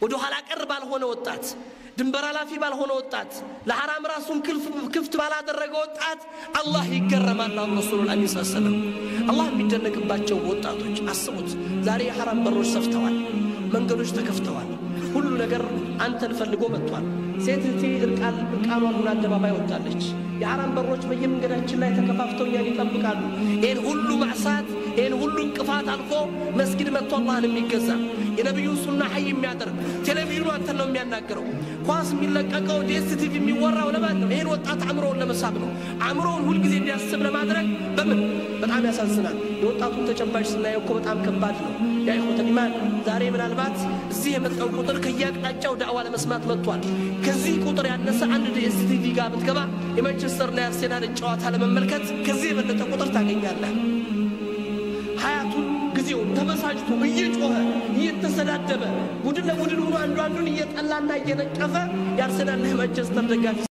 ወደ ኋላ ቀር ባልሆነ ወጣት ድንበር አላፊ ባልሆነ ወጣት ለሐራም ራሱን ክፍት ባላደረገ ወጣት አላህ ይገረማል ረሱላህ ሰለላሁ አላህ የሚደነቅባቸው ወጣቶች አስቡት ዛሬ የሐራም በሮች ሰፍተዋል መንገዶች ተከፍተዋል ሁሉ ነገር አንተን ፈልጎ መጥቷል ሴትቲ እርቃኗን ሁሉ አደባባይ ወጣለች የሐራም በሮች በየመንገዳችን ላይ ተከፋፍተው ይጠብቃሉ ይሄን ሁሉ ማዕሳት ይሄን ሁሉ እንቅፋት አልፎ መስጊድ መጥቶ አላህን የሚገዛ የነብዩ ሱና ሐይ የሚያደርግ ቴሌቪዥኑ አንተን ነው የሚያናገረው ኳስ የሚለቀቀው ዲኤስቲቪ የሚወራው ለማን ነው ይሄን ወጣት አምሮውን ለመሳብ ነው አምሮውን ሁሉ ጊዜ እንዲያስብ ለማድረግ በጣም ያሳዝናል የወጣቱን ተጨባጭ ስናየው እኮ በጣም ከባድ ነው ያ ኢኽወተል ኢማን ዛሬ ምናልባት እዚህ የመጣው ቁጥር ከያቅጣጫው ዳዕዋ ለመስማት መጥቷል ከዚህ ቁጥር ያነሰ አንድ ዲኤስቲቪ ጋር ብትገባ የማንቸስተር እና አርሰናል ጨዋታ ለመመልከት ከዚህ የበለጠ ቁጥር ታገኛለህ ሀያቱን ጊዜው ተበሳጭቶ እየጮኸ እየተሰዳደበ ቡድን ለቡድን ሆኖ አንዱ አንዱን እየጠላና እየነቀፈ የአርሰናልና የማንቸስተር ደጋፊ